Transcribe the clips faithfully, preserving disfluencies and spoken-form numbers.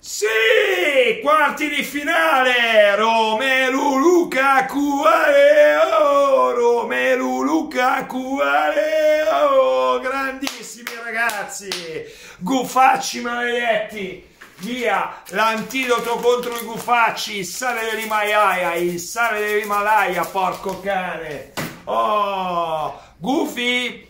Sì, quarti di finale, Romelu Lukaku, oh, Romelu Lukaku, oh, grandissimi ragazzi, gufacci maledetti, via, l'antidoto contro i gufacci, il sale dell'Himalaya, il sale dell'Himalaya, porco cane, oh, gufi,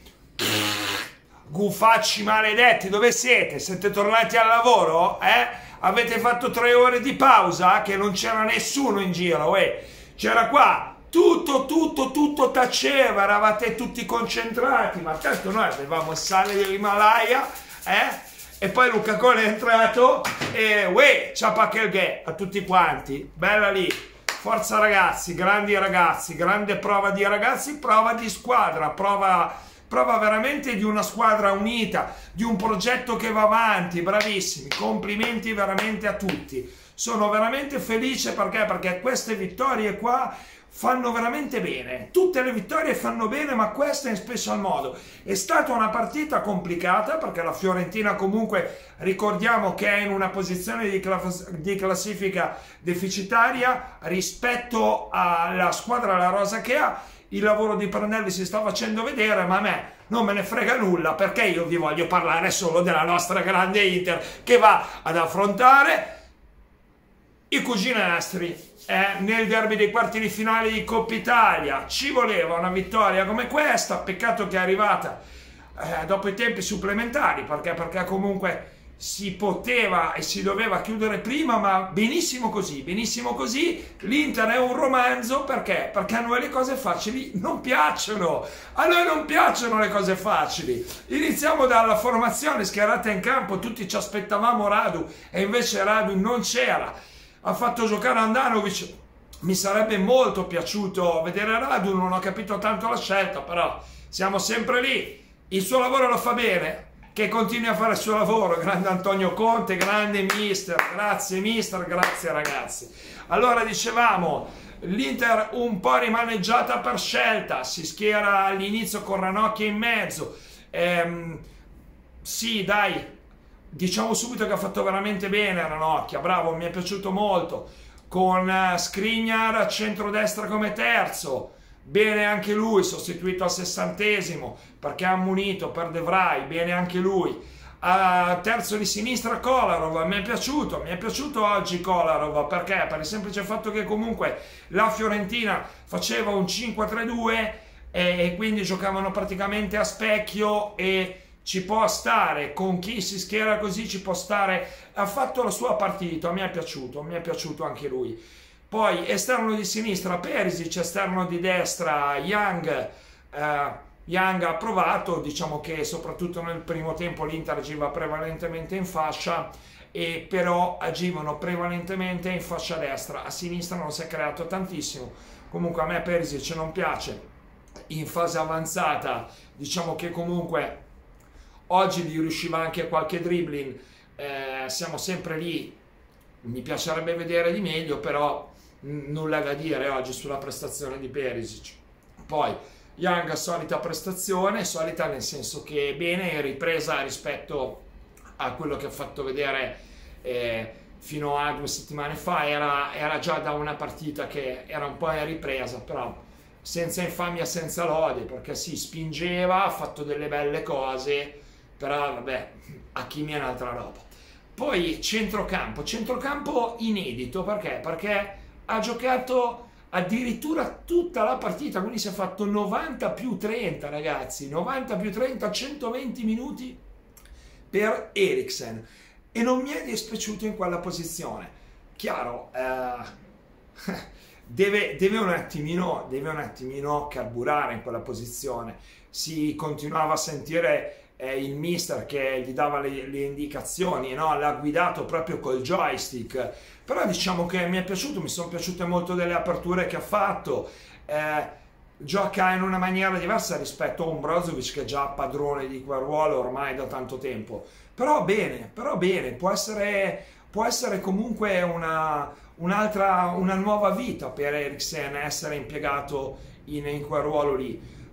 gufacci maledetti, dove siete? Siete tornati al lavoro? Eh? Avete fatto tre ore di pausa che non c'era nessuno in giro, eh. C'era qua tutto, tutto, tutto taceva, eravate tutti concentrati, ma tanto noi avevamo il sale dell'Himalaya, eh? E poi Lukaku è entrato e uè, ciapa che il ghe a tutti quanti, bella lì, forza ragazzi, grandi ragazzi, grande prova di ragazzi, prova di squadra, prova... prova veramente di una squadra unita, di un progetto che va avanti, bravissimi, complimenti veramente a tutti. Sono veramente felice perché, perché queste vittorie qua fanno veramente bene. Tutte le vittorie fanno bene, ma questa in special modo. È stata una partita complicata perché la Fiorentina comunque, ricordiamo che è in una posizione di, class di classifica deficitaria rispetto alla squadra La Rosa che ha. Il lavoro di Prandelli si sta facendo vedere, ma a me non me ne frega nulla perché io vi voglio parlare solo della nostra grande Inter che va ad affrontare i cuginastri eh, nel derby dei quarti di finale di Coppa Italia. Ci voleva una vittoria come questa, peccato che è arrivata eh, dopo i tempi supplementari perché, perché comunque si poteva e si doveva chiudere prima, ma benissimo così, benissimo così. L'Inter è un romanzo perché? Perché a noi le cose facili non piacciono, a noi non piacciono le cose facili. Iniziamo dalla formazione schierata in campo, tutti ci aspettavamo Radu e invece Radu non c'era, ha fatto giocare Andanovic, mi sarebbe molto piaciuto vedere Radu, non ho capito tanto la scelta, però siamo sempre lì, il suo lavoro lo fa bene, che continui a fare il suo lavoro, grande Antonio Conte, grande mister, grazie mister, grazie ragazzi. Allora dicevamo, l'Inter un po' rimaneggiata per scelta, si schiera all'inizio con Ranocchia in mezzo, ehm, sì dai, diciamo subito che ha fatto veramente bene Ranocchia, bravo, mi è piaciuto molto, con Skriniar a centrodestra come terzo, bene anche lui, sostituito al sessantesimo perché ha ammonito per De Vrij, bene anche lui. A terzo di sinistra Kolarov, mi è piaciuto, mi è piaciuto oggi Kolarov perché? Per il semplice fatto che comunque la Fiorentina faceva un cinque tre due e quindi giocavano praticamente a specchio e ci può stare, con chi si schiera così ci può stare, ha fatto la sua partita, mi è piaciuto, mi è piaciuto anche lui. Poi esterno di sinistra Perisic, esterno di destra Young, eh, Young ha provato, diciamo che soprattutto nel primo tempo l'Inter agiva prevalentemente in fascia, e però agivano prevalentemente in fascia destra, a sinistra non si è creato tantissimo. Comunque a me Perisic non piace, in fase avanzata diciamo che comunque oggi gli riusciva anche qualche dribbling, eh, siamo sempre lì, mi piacerebbe vedere di meglio, però nulla da dire oggi sulla prestazione di Perisic. Poi Young, solita prestazione, solita nel senso che bene, ripresa rispetto a quello che ha fatto vedere eh, fino a due settimane fa, era, era già da una partita che era un po' in ripresa, però senza infamia, senza lode, perché si sì, spingeva, ha fatto delle belle cose, però vabbè, a chi mi è un'altra roba. Poi centrocampo, centrocampo inedito, perché? Perché ha giocato addirittura tutta la partita, quindi si è fatto novanta più trenta ragazzi, novanta più trenta, centoventi minuti per Eriksen, e non mi è dispiaciuto in quella posizione. Chiaro, eh, deve, deve, un attimino, deve un attimino carburare in quella posizione, si continuava a sentire eh, il mister che gli dava le, le indicazioni, no? L'ha guidato proprio col joystick, però diciamo che mi è piaciuto, mi sono piaciute molto delle aperture che ha fatto, eh, gioca in una maniera diversa rispetto a un Brozovic che è già padrone di quel ruolo ormai da tanto tempo, però bene, però bene, può essere, può essere comunque una, un'altra, una nuova vita per Eriksen essere impiegato in, in quel ruolo lì.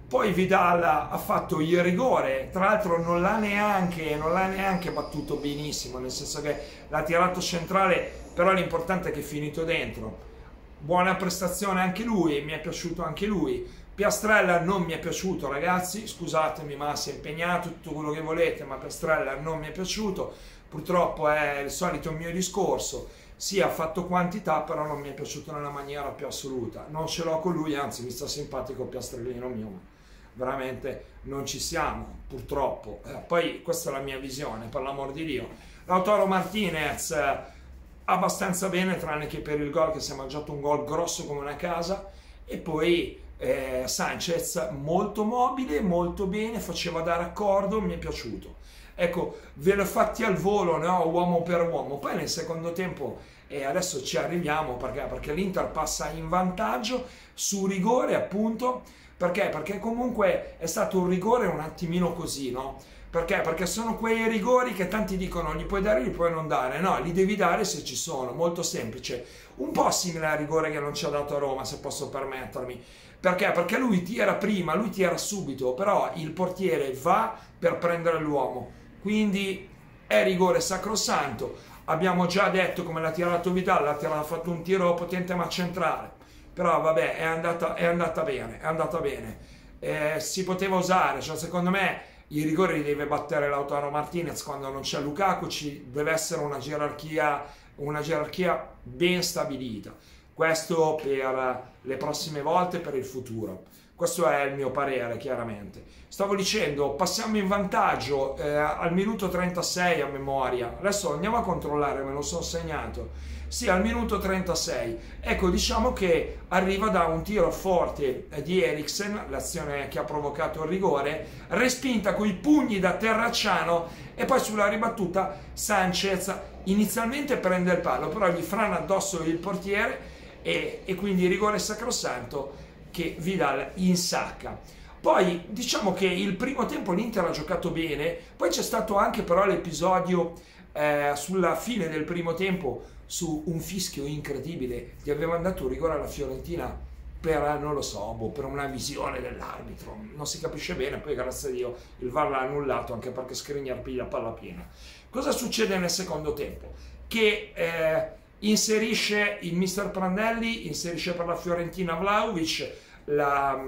Poi Vidal ha fatto il rigore, tra l'altro non l'ha neanche, non l'ha neanche battuto benissimo, nel senso che l'ha tirato centrale, però l'importante è che è finito dentro. Buona prestazione anche lui, mi è piaciuto anche lui. Piastrella non mi è piaciuto, ragazzi, scusatemi, ma si è impegnato, tutto quello che volete, ma Piastrella non mi è piaciuto. Purtroppo è il solito mio discorso, sì, ha fatto quantità, però non mi è piaciuto nella maniera più assoluta. Non ce l'ho con lui, anzi mi sta simpatico Piastrellino mio. Veramente non ci siamo, purtroppo. Eh, poi questa è la mia visione, per l'amor di Dio. Lautaro Martinez eh, abbastanza bene, tranne che per il gol, che si è mangiato un gol grosso come una casa. E poi eh, Sanchez molto mobile, molto bene, faceva da raccordo, mi è piaciuto. Ecco, ve l'ho fatti al volo, no? Uomo per uomo. Poi nel secondo tempo, e eh, adesso ci arriviamo, perché, perché l'Inter passa in vantaggio su rigore, appunto. Perché? Perché comunque è stato un rigore un attimino così, no? Perché? Perché sono quei rigori che tanti dicono li puoi dare, li puoi non dare. No, li devi dare se ci sono, molto semplice. Un po' simile al rigore che non ci ha dato a Roma, se posso permettermi. Perché? Perché lui tira prima, lui tira subito, però il portiere va per prendere l'uomo. Quindi è rigore sacrosanto. Abbiamo già detto come l'ha tirato Vidal, l'ha tirato, ha fatto un tiro potente ma centrale. Però vabbè, è andata, è andata bene, è andata bene. Eh, si poteva usare, cioè secondo me i rigori li deve battere Lautaro Martinez quando non c'è Lukaku, ci deve essere una gerarchia, una gerarchia ben stabilita. Questo per le prossime volte, per il futuro. Questo è il mio parere, chiaramente. Stavo dicendo, passiamo in vantaggio eh, al minuto trentasei a memoria. Adesso andiamo a controllare, me lo sono segnato. Sì, al minuto trentasei. Ecco, diciamo che arriva da un tiro forte di Eriksen, l'azione che ha provocato il rigore, respinta coi pugni da Terracciano, e poi sulla ribattuta Sanchez inizialmente prende il palo, però gli frana addosso il portiere e, e quindi rigore sacrosanto che Vidal insacca. Poi diciamo che il primo tempo l'Inter ha giocato bene, poi c'è stato anche però l'episodio eh, sulla fine del primo tempo, su un fischio incredibile, gli avevano dato un rigore alla Fiorentina per, non lo so, boh, per una visione dell'arbitro, non si capisce bene, poi grazie a Dio il V A R l'ha annullato, anche perché Skriniar piglia palla piena. Cosa succede nel secondo tempo? Che eh, inserisce il mister Prandelli, inserisce per la Fiorentina Vlahovic, la,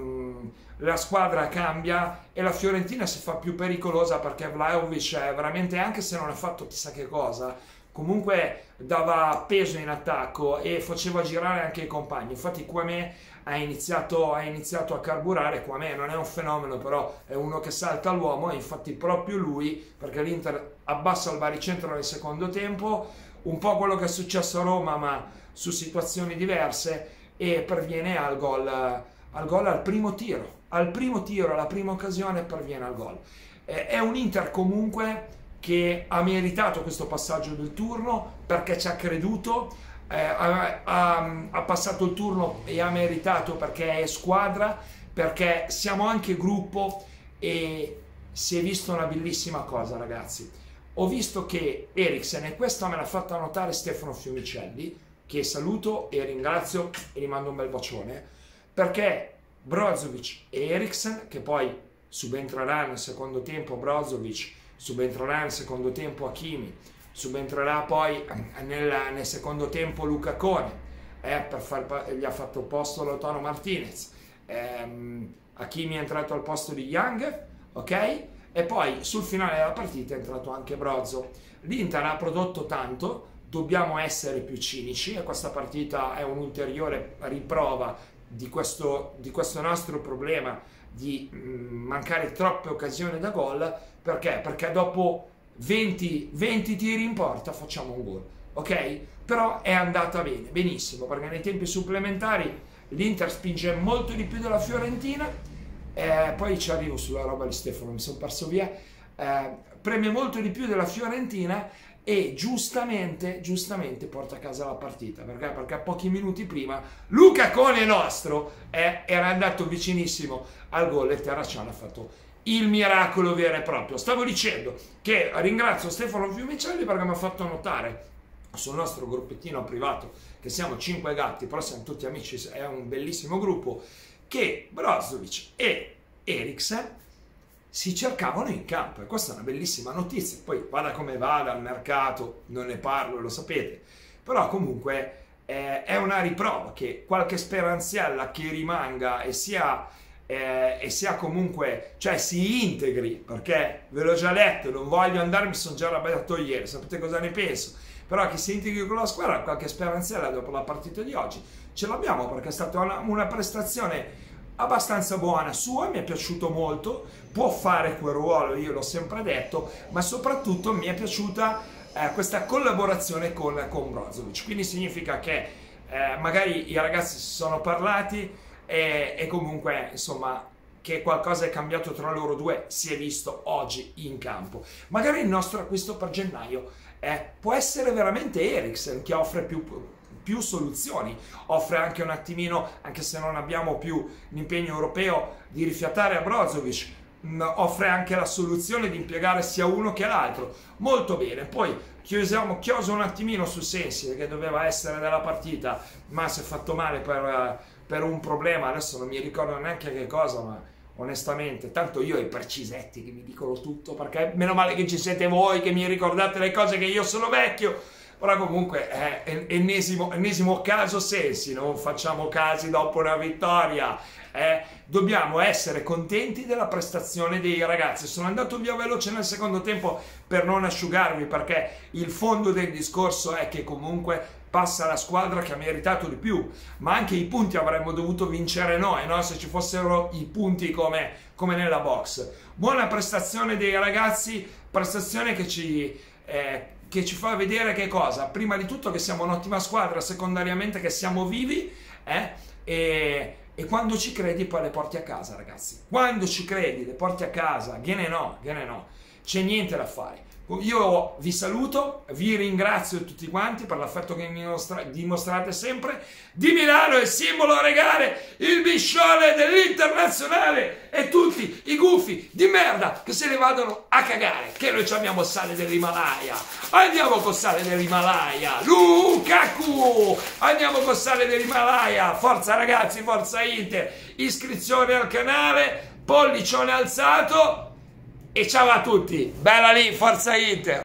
la squadra cambia e la Fiorentina si fa più pericolosa, perché Vlahovic è veramente, anche se non ha fatto chissà che cosa, comunque dava peso in attacco e faceva girare anche i compagni. Infatti Kouamé ha iniziato, ha iniziato a carburare. Kouamé non è un fenomeno, però è uno che salta all'uomo, e infatti proprio lui, perché l'Inter abbassa il baricentro nel secondo tempo, un po' quello che è successo a Roma ma su situazioni diverse, e perviene al gol, al gol al primo tiro, al primo tiro, alla prima occasione perviene al gol. È un Inter comunque che ha meritato questo passaggio del turno, perché ci ha creduto, eh, ha, ha, ha passato il turno e ha meritato, perché è squadra, perché siamo anche gruppo, e si è visto una bellissima cosa, ragazzi. Ho visto che Eriksen, e questa me l'ha fatta notare Stefano Fiumicelli, che saluto e ringrazio e gli mando un bel bacione, perché Brozovic e Eriksen, che poi subentrerà nel secondo tempo Brozovic, subentrerà nel secondo tempo Hakimi, subentrerà poi nel, nel secondo tempo Luca Cone, eh, per far, gli ha fatto posto Lautaro Martinez, eh, Hakimi è entrato al posto di Young, ok? E poi sul finale della partita è entrato anche Brozo. L'Inter ha prodotto tanto, dobbiamo essere più cinici, e questa partita è un'ulteriore riprova di questo, di questo nostro problema di mh, mancare troppe occasioni da gol. Perché? Perché dopo venti, venti tiri in porta facciamo un gol, ok? Però è andata bene, benissimo, perché nei tempi supplementari l'Inter spinge molto di più della Fiorentina, eh, poi ci arrivo sulla roba di Stefano, mi sono perso via, eh, preme molto di più della Fiorentina, e giustamente, giustamente porta a casa la partita. Perché? Perché pochi minuti prima Luca Cone nostro eh, era andato vicinissimo al gol, e Terracciano ha fatto il miracolo vero e proprio. Stavo dicendo che ringrazio Stefano Fiumicelli perché mi ha fatto notare sul nostro gruppettino privato, che siamo cinque gatti, però siamo tutti amici, è un bellissimo gruppo, che Brozovic e Eriksen si cercavano in campo, e questa è una bellissima notizia. Poi vada come vada al mercato, non ne parlo, lo sapete, però comunque eh, è una riprova che qualche speranziella che rimanga e sia, eh, e sia comunque, cioè si integri, perché ve l'ho già letto, non voglio andare, mi sono già arrabbiato ieri, sapete cosa ne penso, però che si integri con la squadra, qualche speranziella dopo la partita di oggi ce l'abbiamo, perché è stata una, una prestazione abbastanza buona sua, mi è piaciuto molto, può fare quel ruolo, io l'ho sempre detto, ma soprattutto mi è piaciuta eh, questa collaborazione con, con Brozovic, quindi significa che eh, magari i ragazzi si sono parlati e, e comunque insomma che qualcosa è cambiato tra loro due si è visto oggi in campo. Magari il nostro acquisto per gennaio eh, può essere veramente Eriksen, che offre più più soluzioni, offre anche un attimino, anche se non abbiamo più l'impegno europeo, di rifiatare a Brozovic, mh, offre anche la soluzione di impiegare sia uno che l'altro, molto bene. Poi chiusiamo, chioso un attimino su Sensi, che doveva essere della partita, ma si è fatto male per, per un problema, adesso non mi ricordo neanche che cosa, ma onestamente, tanto io ho i precisetti che mi dicono tutto, perché meno male che ci siete voi, che mi ricordate le cose, che io sono vecchio. Ora comunque è ennesimo, ennesimo caso Sensi, non facciamo casi dopo una vittoria, eh, dobbiamo essere contenti della prestazione dei ragazzi. Sono andato via veloce nel secondo tempo per non asciugarvi, perché il fondo del discorso è che comunque passa la squadra che ha meritato di più, ma anche i punti avremmo dovuto vincere noi, no? Se ci fossero i punti come, come nella box. Buona prestazione dei ragazzi, prestazione che ci... Eh, che ci fa vedere che cosa? Prima di tutto che siamo un'ottima squadra, secondariamente che siamo vivi, eh? e, e quando ci credi poi le porti a casa, ragazzi. Quando ci credi le porti a casa, gliene no, gliene no, c'è niente da fare. Io vi saluto, vi ringrazio tutti quanti per l'affetto che mi dimostrate sempre. Di Milano è simbolo regale, il biscione dell'Internazionale, e tutti i gufi di merda che se ne vadano a cagare, che noi abbiamo sale dell'Himalaya. Andiamo con sale dell'Himalaya, Lukaku, andiamo con sale dell'Himalaya. Forza ragazzi, forza Inter, iscrizione al canale, pollicione alzato. E ciao a tutti, bella lì, forza Inter!